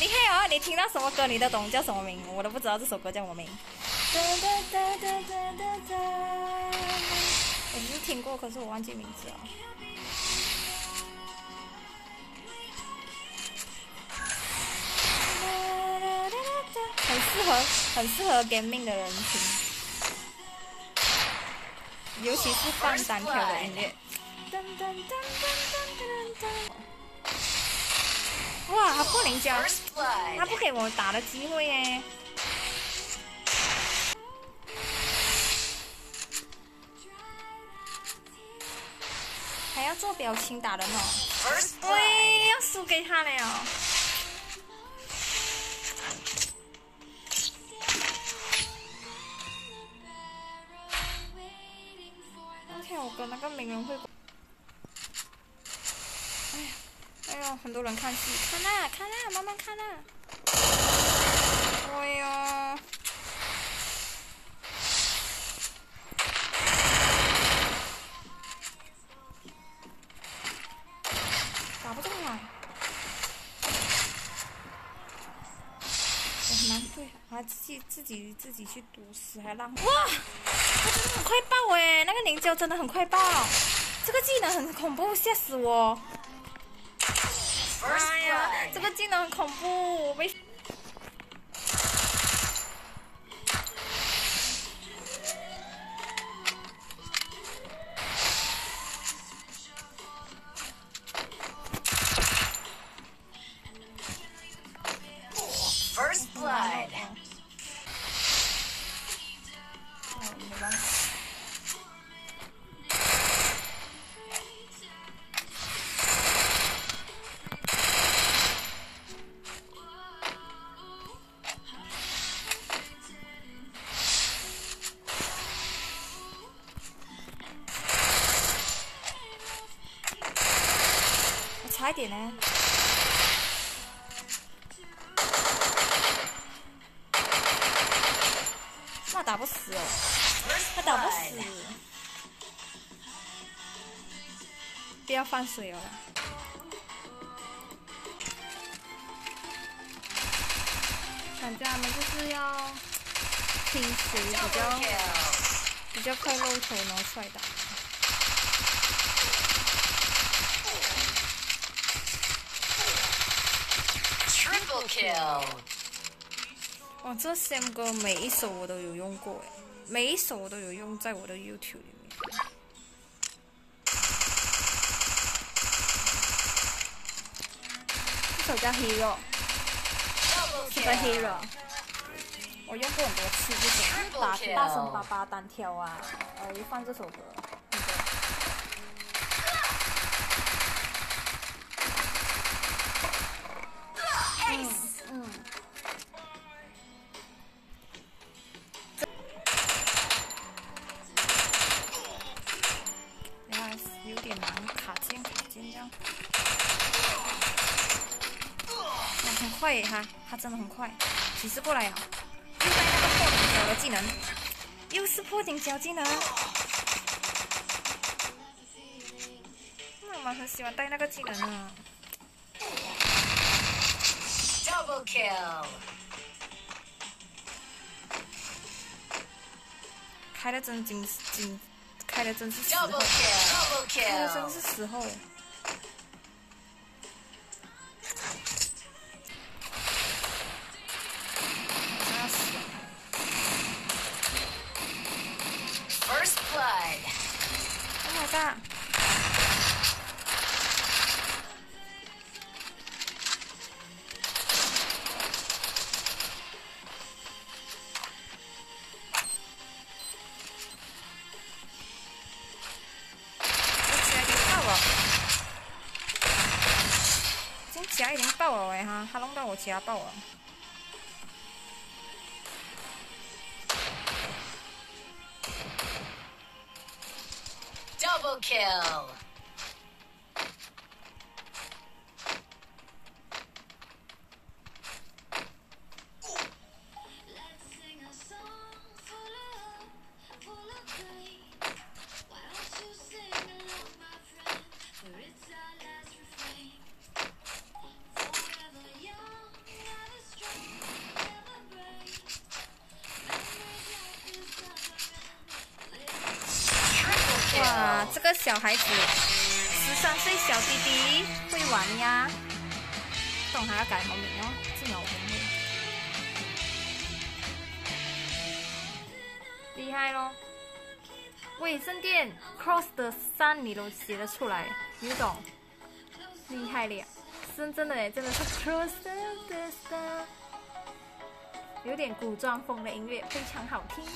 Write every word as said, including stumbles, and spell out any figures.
厉害哦！你听到什么歌你都懂叫什么名，我都不知道这首歌叫什么名。哒哒哒哒哒哒哒，我只是听过，可是我忘记名字了。很适合，很适合 gaming 的人听，尤其是放单挑的音乐。哇，他不灵交，他不给我打的机会耶！还要做表情打人哦！喂，要输给他了。OK， 我跟那个名人会。哎呀，哎呦，很多人看戏，看啦，看啦，慢慢看啦。哎呦。打不中来，我很难对，还自己自己自己去毒死，还浪。哇，他真的很快爆哎，那个凝胶真的很快爆，这个技能很恐怖，吓死我！哎呀，这个技能很恐怖，我被。 First blood. 没办法。我差一点呢。那打不死哦，他打不死，不要放水哦。感觉他们就是要拼谁比较比较快露头，然后出来打。 Triple kill. 哇，这 Sam 歌每一首我都有用过哎，每一首我都有用在我的 YouTube 里面。这首叫 Hero，Super Hero， 我用过很多次这种打大声巴巴单挑啊，呃，一放这首歌。嗯嗯。有点难，卡键卡键这样。哇，很快耶，他他真的很快，骑士过来了，又带那个破顶角的技能，又是破顶角技能。妈妈很喜欢带那个技能啊。 Double kill. 开的真精精。开的真是时候， Double kill. 开的真是时候。要死了 First blood. Oh my god！ 甲已经爆了哎哈，他弄到我甲爆了。 Double kill. 哇，这个小孩子，十三岁小弟弟会玩呀，不懂还要改什么名哦，这秒我不会。厉害咯！喂，圣殿 cross the sun 你都写得出来，你懂？厉害了，真真的嘞，真的是 cross the sun， 有点古装风的音乐，非常好听。